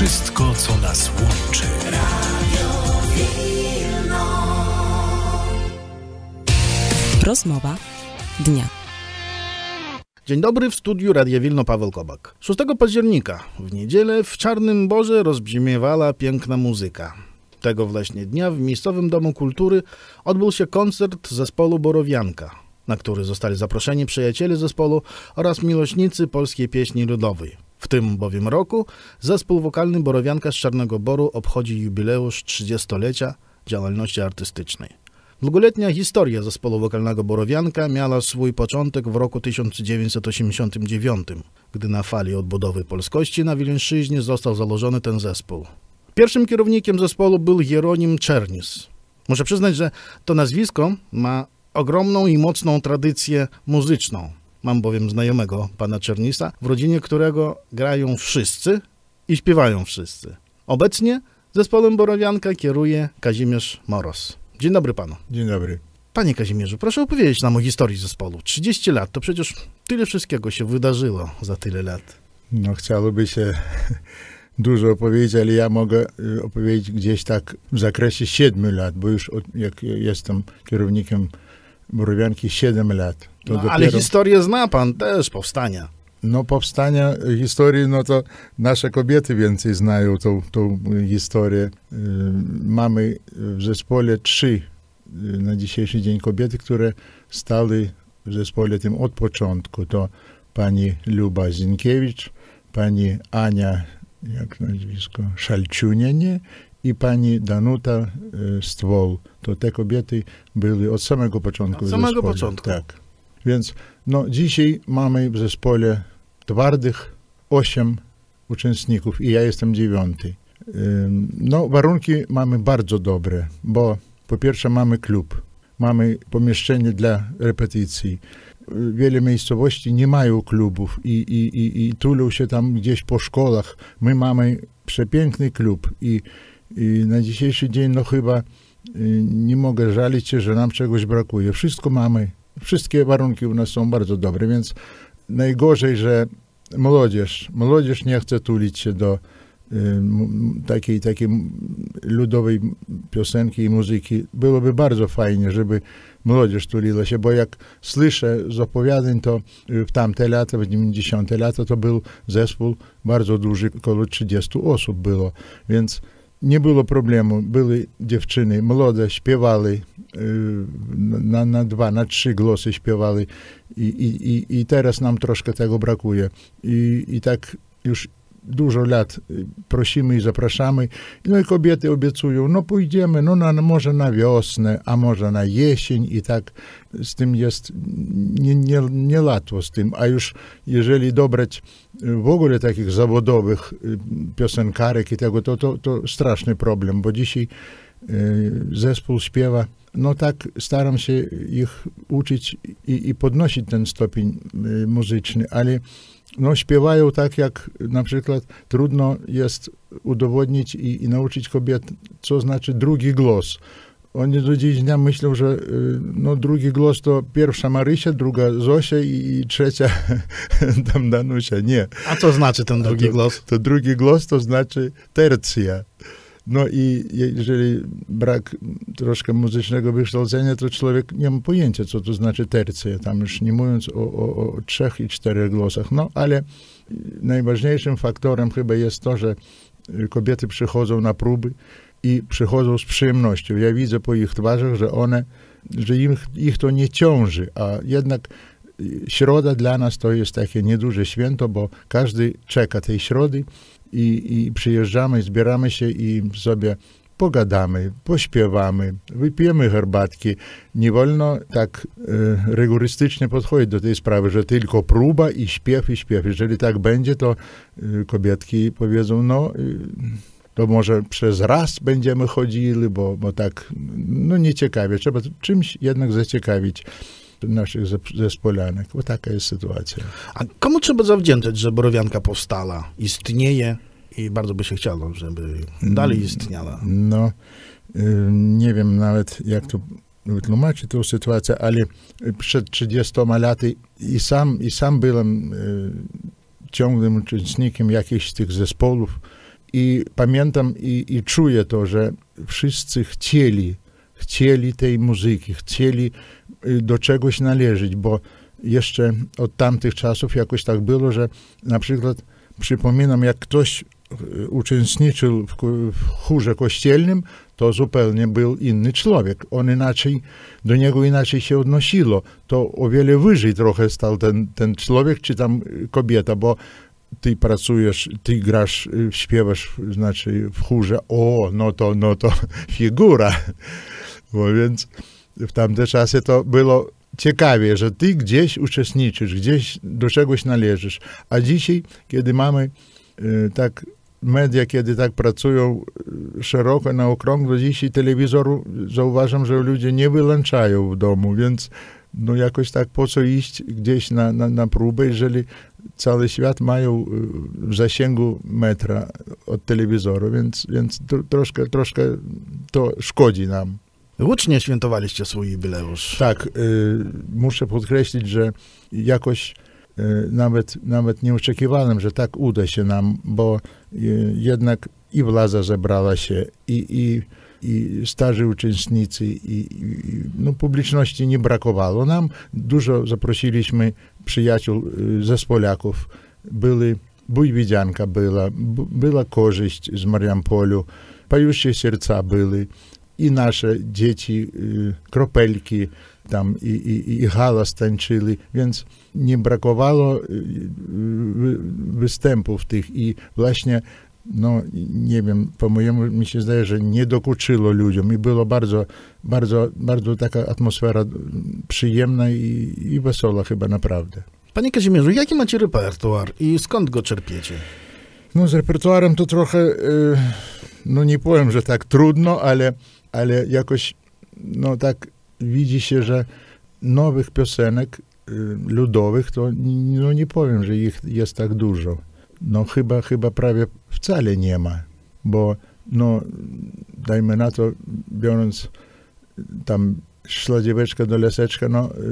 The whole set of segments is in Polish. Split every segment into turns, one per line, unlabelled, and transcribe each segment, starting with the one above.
Wszystko, co nas łączy. Radio Wilno.
Rozmowa dnia.
Dzień dobry, w studiu Radia Wilno Paweł Kobak. 6 października, w niedzielę, w Czarnym Borze rozbrzmiewała piękna muzyka. Tego właśnie dnia w miejscowym Domu Kultury odbył się koncert zespołu Borowianka, na który zostali zaproszeni przyjaciele zespołu oraz miłośnicy polskiej pieśni ludowej. W tym bowiem roku zespół wokalny Borowianka z Czarnego Boru obchodzi jubileusz 30-lecia działalności artystycznej. Długoletnia historia zespołu wokalnego Borowianka miała swój początek w roku 1989, gdy na fali odbudowy polskości na Wileńszczyźnie został założony ten zespół. Pierwszym kierownikiem zespołu był Jeronim Czernis. Muszę przyznać, że to nazwisko ma ogromną i mocną tradycję muzyczną. Mam bowiem znajomego pana Czernisa, w rodzinie którego grają wszyscy i śpiewają wszyscy. Obecnie zespołem Borowianka kieruje Kazimierz Moros. Dzień dobry panu.
Dzień dobry.
Panie Kazimierzu, proszę opowiedzieć nam o historii zespołu. 30 lat, to przecież tyle wszystkiego się wydarzyło za tyle lat.
No chciałoby się dużo opowiedzieć, ale ja mogę opowiedzieć gdzieś tak w zakresie 7 lat, bo już jak jestem kierownikiem Borowianki 7 lat.
No, dopiero... Ale historię zna pan też, powstania.
No powstania historii, no to nasze kobiety więcej znają tą historię. Mamy w zespole 3 na dzisiejszy dzień kobiety, które stały w zespole tym od początku. To pani Luba Zinkiewicz, pani Ania, jak nazwisko, Szalczunienie i pani Danuta Stwol. To te kobiety były od samego początku w zespole. Od samego początku. Tak. Więc no, dzisiaj mamy w zespole twardych 8 uczestników i ja jestem 9. No, warunki mamy bardzo dobre, bo po pierwsze mamy klub, mamy pomieszczenie dla repetycji. Wiele miejscowości nie mają klubów i tulą się tam gdzieś po szkołach. My mamy przepiękny klub i na dzisiejszy dzień no chyba nie mogę żalić się, że nam czegoś brakuje. Wszystko mamy. Wszystkie warunki u nas są bardzo dobre, więc najgorzej, że młodzież nie chce tulić się do takiej ludowej piosenki i muzyki. Byłoby bardzo fajnie, żeby młodzież tuliła się, bo jak słyszę z opowiadań, to w tamte lata, w 90 lata, to był zespół bardzo duży, około 30 osób było, więc nie było problemu. Były dziewczyny młode, śpiewały, na 2, na 3 głosy śpiewali i teraz nam troszkę tego brakuje. I tak już dużo lat prosimy i zapraszamy. No i kobiety obiecują, no pójdziemy, no może na wiosnę, a może na jesień i tak z tym jest nie łatwo z tym. A już jeżeli dobrać w ogóle takich zawodowych piosenkarek i tego, to straszny problem, bo dzisiaj zespół śpiewa. No tak staram się ich uczyć i podnosić ten stopień muzyczny, ale no śpiewają tak, jak na przykład trudno jest udowodnić i nauczyć kobiet, co znaczy drugi głos. Oni do dziś dnia myślą, że no, drugi głos to pierwsza Marysia, druga Zosia i trzecia tam Danusia. Nie.
A co znaczy ten drugi głos?
To drugi głos to znaczy tercja. No i jeżeli brak troszkę muzycznego wykształcenia, to człowiek nie ma pojęcia, co to znaczy tercja, tam już nie mówiąc o 3 i 4 głosach. No ale najważniejszym faktorem chyba jest to, że kobiety przychodzą na próby i przychodzą z przyjemnością. Ja widzę po ich twarzach, że ich to nie ciąży, a jednak środa dla nas to jest takie nieduże święto, bo każdy czeka tej środy i przyjeżdżamy, zbieramy się i sobie pogadamy, pośpiewamy, wypijemy herbatki. Nie wolno tak rygorystycznie podchodzić do tej sprawy, że tylko próba i śpiew. Jeżeli tak będzie, to kobietki powiedzą, no to może przez raz będziemy chodzili, bo tak no nieciekawie. Trzeba czymś jednak zaciekawić naszych zespolanek. Bo taka jest sytuacja.
A komu trzeba zawdzięczać, że Borowianka powstała, istnieje i bardzo by się chciało, żeby dalej istniała?
No, nie wiem nawet, jak to wytłumaczyć tę sytuację, ale przed 30 laty i sam byłem ciągłym uczestnikiem jakichś z tych zespołów I pamiętam i czuję to, że wszyscy chcieli tej muzyki, chcieli do czegoś należeć, bo jeszcze od tamtych czasów jakoś tak było, że na przykład przypominam, jak ktoś uczestniczył w chórze kościelnym, to zupełnie był inny człowiek. Do niego inaczej się odnosiło. To o wiele wyżej trochę stał ten człowiek, czy tam kobieta, bo ty pracujesz, ty grasz, śpiewasz, znaczy w chórze, no to figura. Bo więc w tamte czasy to było ciekawie, że ty gdzieś uczestniczysz, gdzieś do czegoś należysz. A dzisiaj, kiedy mamy tak media, kiedy tak pracują szeroko, na okrągło, dzisiaj telewizoru zauważam, że ludzie nie wyłączają w domu, więc no jakoś tak po co iść gdzieś na próbę, jeżeli cały świat mają w zasięgu metra od telewizoru, więc troszkę to szkodzi nam.
Łucznie świętowaliście swój jubileusz.
Tak, muszę podkreślić, że jakoś nawet nie oczekiwałem, że tak uda się nam, bo jednak i władza zebrała się, i starzy uczestnicy, i publiczności nie brakowało nam. Dużo zaprosiliśmy przyjaciół z Polaków. Bujwidzianka była Korzyść z Mariampolu, Pojuще serca były, i nasze dzieci, Kropelki tam i Halas tańczyli, więc nie brakowało występów tych i właśnie, no nie wiem, po mojemu mi się zdaje, że nie dokuczyło ludziom i było bardzo taka atmosfera przyjemna i wesoła chyba naprawdę.
Panie Kazimierzu, jaki macie repertuar i skąd go czerpiecie?
No z repertuarem to trochę, no nie powiem, że tak trudno, ale jakoś, no tak widzi się, że nowych piosenek ludowych, to no nie powiem, że ich jest tak dużo. No chyba prawie wcale nie ma, bo no dajmy na to, biorąc tam Szła dzieweczka do leseczka,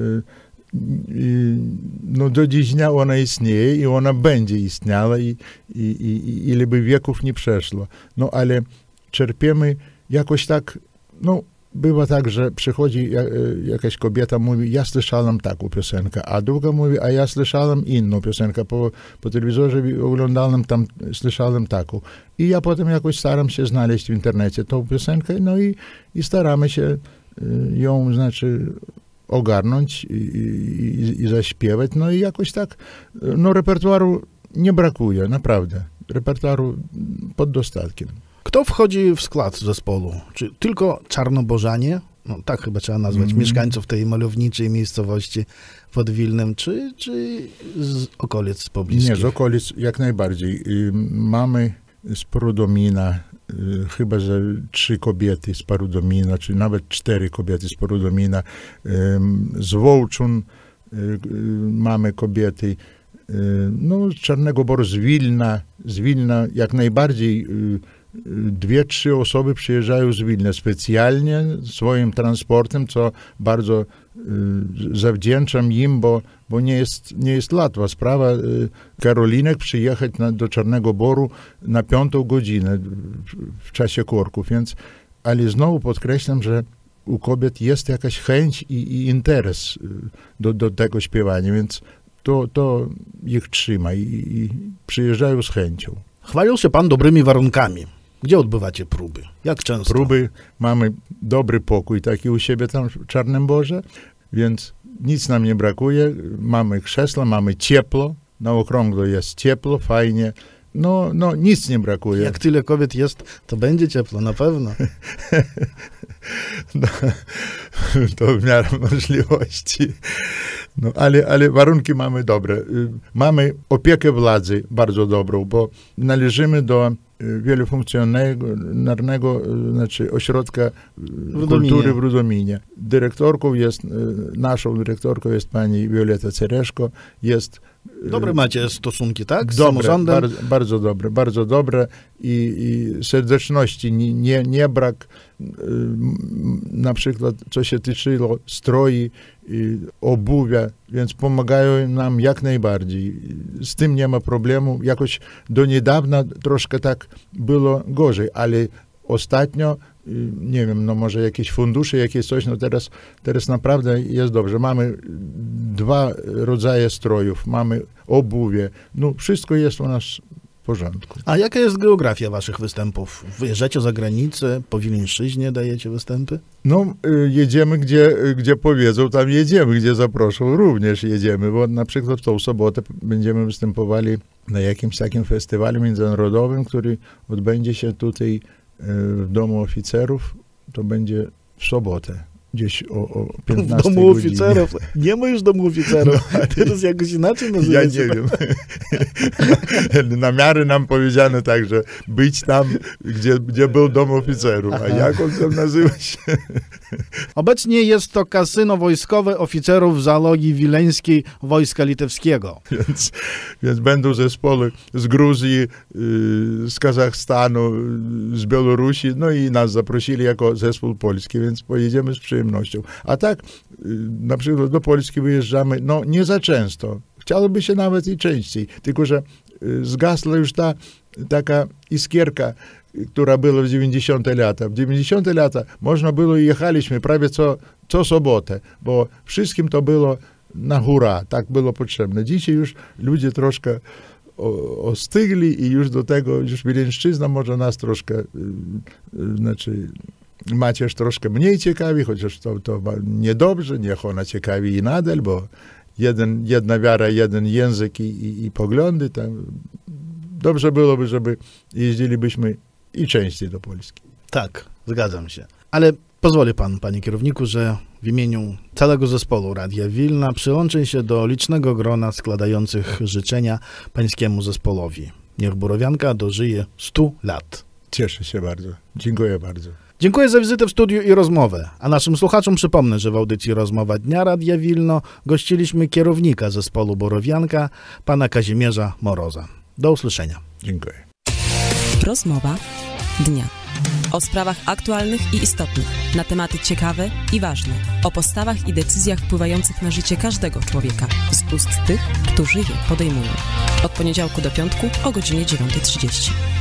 no do dziś dnia ona istnieje i ona będzie istniała i ile by wieków nie przeszło. No ale czerpiemy jakoś tak, no bywa tak, że przychodzi jakaś kobieta, mówi, ja słyszałam taką piosenkę, a druga mówi, a ja słyszałam inną piosenkę, po telewizorze oglądałam tam, słyszałam taką. I ja potem jakoś staram się znaleźć w internecie tą piosenkę, no i staramy się ją, znaczy, ogarnąć i zaśpiewać, no i jakoś tak, no repertuaru nie brakuje, naprawdę. Repertuaru pod dostatkiem.
Kto wchodzi w skład zespołu? Czy tylko czarnobożanie? No tak chyba trzeba nazwać mieszkańców tej malowniczej miejscowości pod Wilnem, czy z okolic pobliskich?
Nie, z okolic jak najbardziej. Mamy z Porudomina, chyba że 3 kobiety z Porudomina, czy nawet 4 kobiety z Porudomina. Z Wołczun mamy kobiety. No, z Czarnego Boru, z Wilna jak najbardziej 2-3 osoby przyjeżdżają z Wilna specjalnie swoim transportem, co bardzo zawdzięczam im, bo nie jest łatwa sprawa. Karolinek przyjechać do Czarnego Boru na 5. godzinę w czasie korków, więc, ale znowu podkreślam, że u kobiet jest jakaś chęć i interes do tego śpiewania, więc to ich trzyma i przyjeżdżają z chęcią.
Chwalił się pan dobrymi warunkami. Gdzie odbywacie próby? Jak często?
Próby, mamy dobry pokój taki u siebie tam w Czarnym Borze, więc nic nam nie brakuje. Mamy krzesła, mamy ciepło, na okrągło jest ciepło, fajnie. No nic nie brakuje.
Jak tyle kobiet jest, to będzie ciepło, na pewno.
No, to w miarę możliwości. No, ale warunki mamy dobre. Mamy opiekę władzy bardzo dobrą, bo należymy do wielofunkcjonalnego, znaczy ośrodka kultury w Rudominie. Naszą dyrektorką jest pani Wioleta Cereszko, jest
Dobre macie stosunki, tak? Z
dobre,
samorządem?
Bardzo dobre i serdeczności, nie brak, na przykład co się tyczyło stroi, obuwia, więc pomagają nam jak najbardziej. Z tym nie ma problemu. Jakoś do niedawna troszkę tak było gorzej, ale ostatnio, nie wiem, no może jakieś fundusze, jakieś coś, no teraz naprawdę jest dobrze. Mamy 2 rodzaje strojów, mamy obuwie, no wszystko jest u nas w porządku.
A jaka jest geografia waszych występów? Wyjeżdżacie za granicę, po Wileńszczyźnie dajecie występy?
No, jedziemy, gdzie powiedzą, tam jedziemy, gdzie zaproszą, również jedziemy, bo na przykład w tą sobotę będziemy występowali na jakimś takim festiwalu międzynarodowym, który odbędzie się tutaj w Domu Oficerów, to będzie w sobotę, gdzieś o 15
W Domu
godzinie.
Oficerów? Nie ma już Domu Oficerów. Teraz jakoś inaczej nazywa
Ja
się.
nie wiem. Na miarę nam powiedziano tak, że być tam, gdzie był Dom Oficerów, a jak on tam nazywa się?
Obecnie jest to kasyno wojskowe oficerów zalogi wileńskiej Wojska Litewskiego.
Więc będą zespoły z Gruzji, z Kazachstanu, z Białorusi, no i nas zaprosili jako zespół polski, więc pojedziemy z przyjemnością. A tak, na przykład do Polski wyjeżdżamy, no nie za często. Chciałoby się nawet i częściej, tylko że zgasła już ta taka iskierka, która była w 90 lata. W 90 lata można było i jechaliśmy prawie co sobotę, bo wszystkim to było na hura, tak było potrzebne. Dzisiaj już ludzie troszkę ostygli i już do tego, już Wileńszczyzna może nas troszkę, znaczy macierz troszkę mniej ciekawi, chociaż to niedobrze, niech ona ciekawi i nadal, bo jedna wiara, jeden język i poglądy, tam dobrze byłoby, żeby jeździlibyśmy i częściej do Polski.
Tak, zgadzam się. Ale pozwoli pan, panie kierowniku, że w imieniu całego zespołu Radia Wilna przyłączę się do licznego grona składających życzenia pańskiemu zespołowi. Niech Borowianka dożyje 100 lat.
Cieszę się bardzo. Dziękuję bardzo.
Dziękuję za wizytę w studiu i rozmowę. A naszym słuchaczom przypomnę, że w audycji Rozmowa Dnia Radia Wilno gościliśmy kierownika zespołu Borowianka, pana Kazimierza Moroza. Do usłyszenia.
Dziękuję.
Rozmowa dnia. O sprawach aktualnych i istotnych, na tematy ciekawe i ważne, o postawach i decyzjach wpływających na życie każdego człowieka z ust tych, którzy je podejmują. Od poniedziałku do piątku o godzinie 9:30.